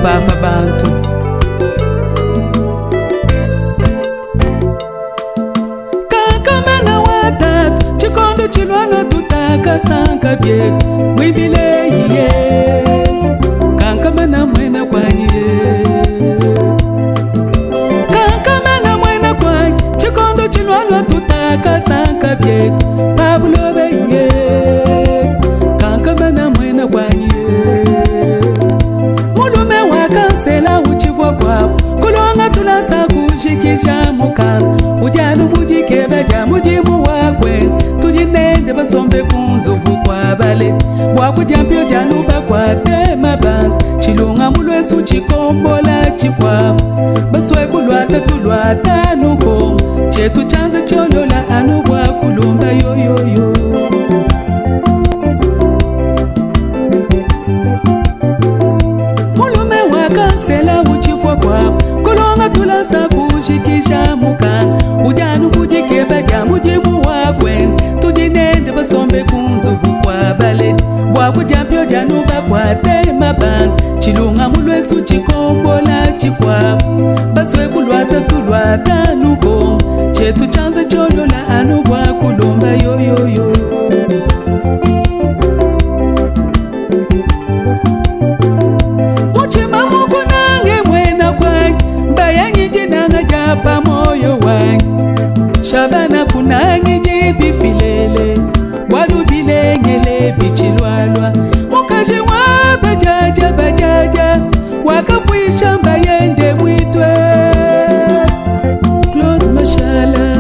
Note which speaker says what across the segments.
Speaker 1: papa bantu kakamana watatu chikondo chilwana tutaka sanka byetu mwibile iye kankamana mwena kwanyi kankamana mwena kwanyi chikondo chilwana tutaka sanka byetu babulobe iye kankamana mwena kwanyi mulume wakansela uchivwa kwabo kulonga tulasa kushikisha mukana ujanu mujikebe ja mujimu wakwe tujinende basombe kunzubu kwa baleti wakujampyo janu bakwate mabanza chilunga mulwesu chikombola chikwabo baswe kulwata tulwata nukomo chetu chanze cholola anu kwa kulumba yoyoyo mulume wakansela uchifwa kwabo kulonga tulasa kushikisha mukana ujanu mujikebe ja mujimu wakwenzi tujinende basombe kunzubu kwa baleti wakujampyo janu bakwate mabanza chilunga mulwesu chikombola chikwabo baswe kulwata tulwata nukomo chetu chanze cholola anu kwa kulumba yoyoyo muchima mukunange mwena kwanyi mbayanyi jinanga japa moyo wanyi shabana kunange jibifilele walubile ngele bichilwalwa mukaje wa bajaja bajaja wakafwisha mbayende mwitwe Claude Mashala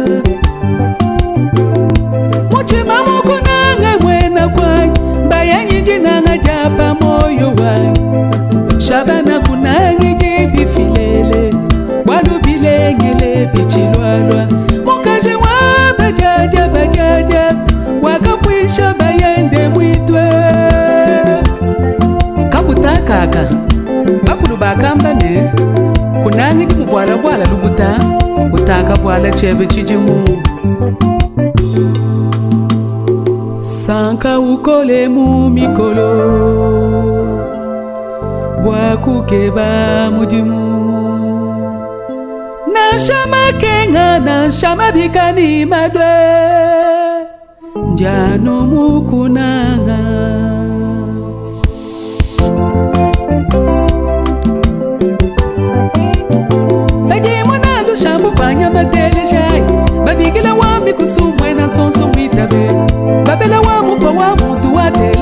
Speaker 1: muchima mukunanga mwena kwanyi mbayanyi jinanga japa moyo wanyi shabana kunange jibifilele walubile ngele bichilwalwa mukaje wa bajaja bajaja wakafwisha bayende mwitwe kabutakaka bakulu bakambane kunange jimuvuala vuala lubuta utaka vuala chebe chijimu sanka ukole mu mikolo bwakukeba mujimu na shama kenga na shama bikani madwe njano mukunanga bajimona lushambu panya matele jai babigila wami kusumwe na sonso mwitabe babela wamu pa wamu tuwate